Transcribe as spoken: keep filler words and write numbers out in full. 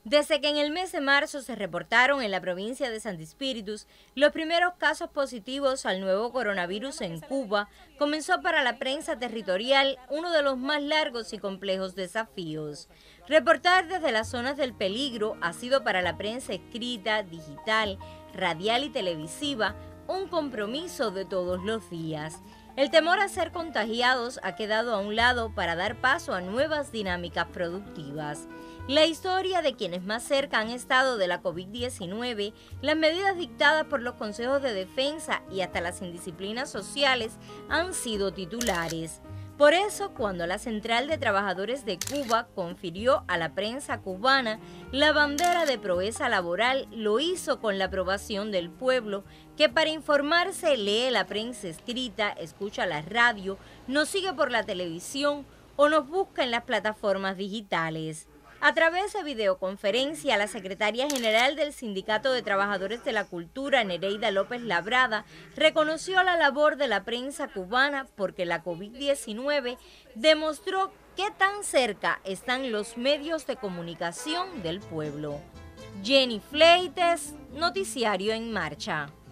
Desde que en el mes de marzo se reportaron en la provincia de Santi Espíritus los primeros casos positivos al nuevo coronavirus en Cuba, comenzó para la prensa territorial uno de los más largos y complejos desafíos. Reportar desde las zonas del peligro ha sido para la prensa escrita, digital, radial y televisiva un compromiso de todos los días. El temor a ser contagiados ha quedado a un lado para dar paso a nuevas dinámicas productivas. La historia de quienes más cerca han estado de la COVID diecinueve, las medidas dictadas por los consejos de defensa y hasta las indisciplinas sociales han sido titulares. Por eso, cuando la Central de Trabajadores de Cuba confirió a la prensa cubana la bandera de proeza laboral, lo hizo con la aprobación del pueblo, que para informarse lee la prensa escrita, escucha la radio, nos sigue por la televisión o nos busca en las plataformas digitales. A través de videoconferencia, la secretaria general del Sindicato de Trabajadores de la Cultura, Nereida López Labrada, reconoció la labor de la prensa cubana porque la COVID diecinueve demostró qué tan cerca están los medios de comunicación del pueblo. Jenny Fleites, Noticiario en Marcha.